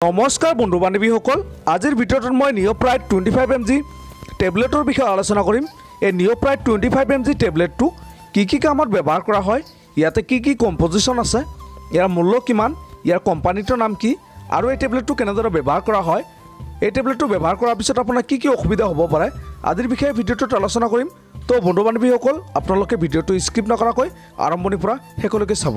নমস্কাৰ বন্ধু বান্ধৱীসকল, আজিৰ ভিডিঅ'টোত মই নিঅ'পিৰাইড 25 mg টেবলেটৰ বিষয়ে আলোচনা কৰিম। এই নিঅ'পিৰাইড 25 mg টেবলেটটো কি কামত ব্যৱহাৰ কৰা হয়, ইয়াতে কি কম্পজিশ্যন আছে, ইয়াৰ মূল্য কিমান, ইয়াৰ কোম্পানীটোৰ নাম কি আৰু এই টেবলেটটো কেনেদৰে ব্যৱহাৰ কৰা হয়, এই টেবলেটটো ব্যৱহাৰ কৰাৰ পিছত আপোনাৰ কি অসুবিধা হ'ব পাৰে আদিৰ বিষয়ে ভিডিঅ'টোত আলোচনা কৰিম। তো বন্ধু বান্ধৱীসকল, আপোনালোকে ভিডিঅ'টো স্কিপ নকৰাকৈ আৰম্ভণিৰ পৰা শেষলৈকে চাব।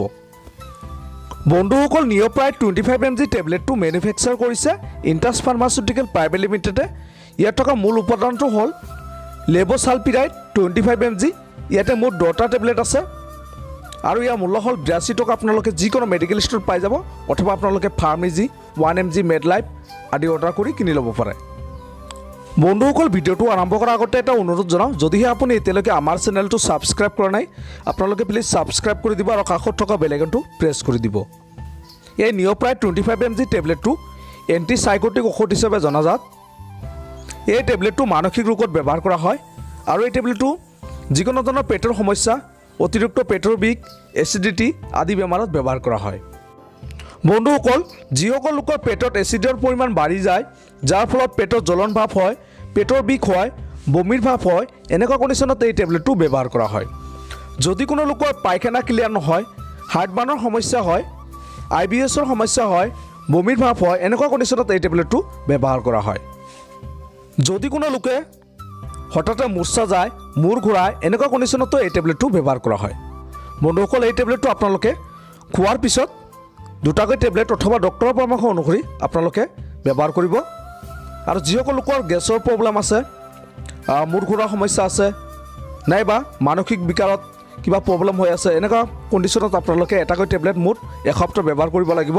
বন্ধুসকল, নিঅ'পিৰাইড 25 mg টেবলেটটো মেনুফেকচাৰ কৰিছে ইণ্টাছ ফাৰ্মাচিউটিকেল প্ৰাইভেট লিমিটেডে। ইয়াত থকা মূল উপাদানটো হ'ল লেভোছালপিৰাইড 25 mg। ইয়াতে মুঠ 10টা টেবলেট আছে আৰু ইয়াৰ মূল্য হ'ল 82 টকা। আপোনালোকে যিকোনো মেডিকেল ষ্ট'ৰত পাই যাব অথবা আপোনালোকে ফাৰ্মেচি 1 mg মেডলাইফ আদি অৰ্ডাৰ কৰি কিনি ল'ব পাৰে। বন্ধুসকল, ভিডিঅ'টো আৰম্ভ কৰাৰ আগতে এটা অনুৰোধ জনাওঁ, যদিহে আপুনি এতিয়ালৈকে আমাৰ চেনেলটো ছাবস্ক্ৰাইব কৰা নাই আপোনালোকে প্লিজ ছাবস্ক্ৰাইব কৰি দিব আৰু কাষত থকা বেল আইকনটো প্ৰেছ কৰি দিব। এই নিঅ'পিৰাইড 25 mg টেবলেটটো এণ্টিচাইকটিক ঔষধ হিচাপে জনাজাত। এই টেবলেটটো মানসিক ৰোগত ব্যৱহাৰ কৰা হয় আৰু এই টেবলেটটো যিকোনো ধৰণৰ পেটৰ সমস্যা, অতিৰিক্ত পেটৰ বিষ, এচিডিটি আদি বেমাৰত ব্যৱহাৰ কৰা হয়। বন্ধুসকল, যিসকল লোকৰ পেটত এচিডৰ পৰিমাণ বাঢ়ি যায়, যাৰ ফলত পেটত জ্বলন ভাৱ হয়, পেটৰ বিষ হয়, বমিৰ ভাৱ হয়, এনেকুৱা কণ্ডিশ্যনত এই টেবলেটটো ব্যৱহাৰ কৰা হয়। যদি কোনো লোকৰ পায়খানা ক্লিয়াৰ নহয়, হাৰ্টবাৰ্ণৰ সমস্যা হয়, IBSৰ সমস্যা হয়, বমিৰ ভাৱ হয়, এনেকুৱা কণ্ডিশ্যনত এই টেবলেটটো ব্যৱহাৰ কৰা হয়। যদি কোনো লোকে হঠাতে মূৰ্ছা যায়, মূৰ ঘূৰায়, এনেকুৱা কণ্ডিশ্যনতো এই টেবলেটটো ব্যৱহাৰ কৰা হয়। বন্ধুসকল, এই টেবলেটটো আপোনালোকে খোৱাৰ পিছত দুটাকৈ টেবলেট অথবা ডক্টৰৰ পৰামৰ্শ অনুসৰি আপোনালোকে ব্যৱহাৰ কৰিব। আৰু যিসকল লোকৰ গেছৰ প্ৰব্লেম আছে, মূৰ ঘূৰাৰ সমস্যা আছে, নাইবা মানসিক বিকাৰত কিবা প্ৰব্লেম হৈ আছে, এনেকুৱা কণ্ডিশ্যনত আপোনালোকে এটাকৈ টেবলেট মুঠ এসপ্তাহ ব্যৱহাৰ কৰিব লাগিব।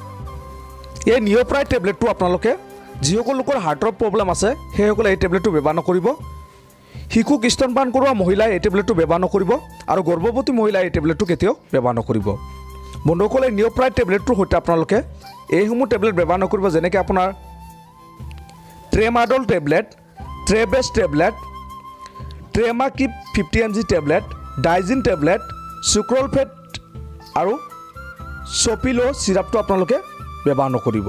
এই নিঅ'পিৰাইড টেবলেটটো আপোনালোকে যিসকল লোকৰ হাৰ্টৰ প্ৰব্লেম আছে সেইসকলে এই টেবলেটটো ব্যৱহাৰ নকৰিব। শিশুক স্তনপান কৰোৱা মহিলাই এই টেবলেটটো ব্যৱহাৰ নকৰিব আৰু গৰ্ভৱতী মহিলাই এই টেবলেটটো কেতিয়াও ব্যৱহাৰ নকৰিব। বন্ধুসকল, এই নিঅ'পিৰাইড টেবলেটটোৰ সৈতে আপোনালোকে এইসমূহ টেবলেট ব্যৱহাৰ নকৰিব, যেনেকৈ আপোনাৰ ট্ৰেমাডল টেবলেট, ট্ৰেবেছ টেবলেট, ট্ৰেমাকিপ 50 mg tablet, Digene tablet, sucralfate আৰু চপিলো চিৰাপটো আপোনালোকে ব্যৱহাৰ নকৰিব।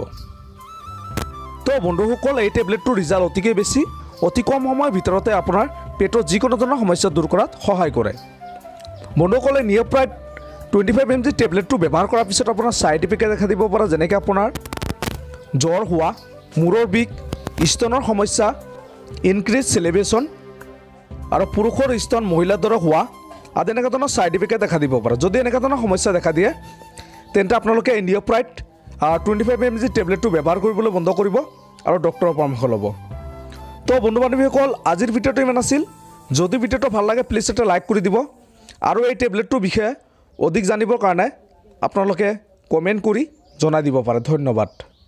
তো বন্ধুসকল, এই টেবলেটটোৰ ৰিজাল্ট অতিকৈ বেছি, অতি কম সময়ৰ ভিতৰতে আপোনাৰ পেটৰ যিকোনো ধৰণৰ সমস্যা দূৰ কৰাত সহায় কৰে। বন্ধুসকল, এই নিঅ'পিৰাইড 25 mg টেবলেটটো ব্যৱহাৰ কৰাৰ পিছত আপোনাৰ ছাইড ইফেক্টে দেখা দিব পাৰে, যেনেকৈ আপোনাৰ জ্বৰ হোৱা, মূৰৰ বিষ, স্তনৰ সমস্যা, ইনক্ৰিজ চেলিব্ৰেশ্যন আৰু পুৰুষৰ স্তন মহিলাৰ দৰে হোৱা আদি এনেকুৱা ধৰণৰ ছাইড ইফেক্টে দেখা দিব পাৰে। যদি এনেকুৱা ধৰণৰ সমস্যা দেখা দিয়ে তেন্তে আপোনালোকে এই নিঅ'পিৰাইড 25 mg টেবলেটটো ব্যৱহাৰ কৰিবলৈ বন্ধ কৰিব আৰু ডক্টৰৰ পৰামৰ্শ ল'ব। তো বন্ধু বান্ধৱীসকল, আজিৰ ভিডিঅ'টো ইমান আছিল। যদি ভিডিঅ'টো ভাল লাগে প্লিজ এটা লাইক কৰি দিব আৰু এই টেবলেটটোৰ বিষয়ে অধিক জানিবৰ কাৰণে আপোনালোকে কমেণ্ট কৰি জনাই দিব পাৰে। ধন্যবাদ।